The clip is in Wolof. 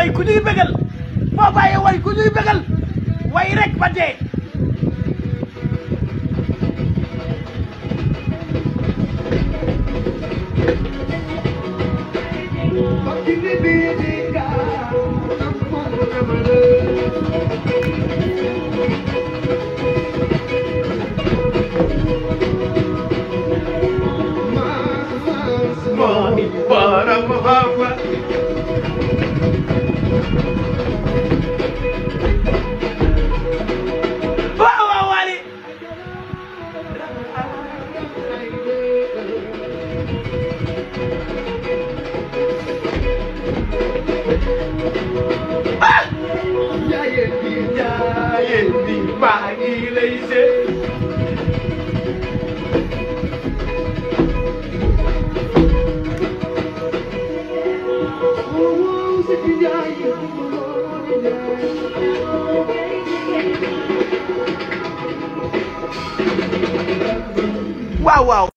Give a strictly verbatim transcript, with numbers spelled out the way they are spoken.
way ku ñuy bégal moo bàyyee way ku ñuy bégal way rek ba dee Mani para Muhammad waaw waaw Wally ah Yayen di yayen di maa ngi lay seet waaw waaw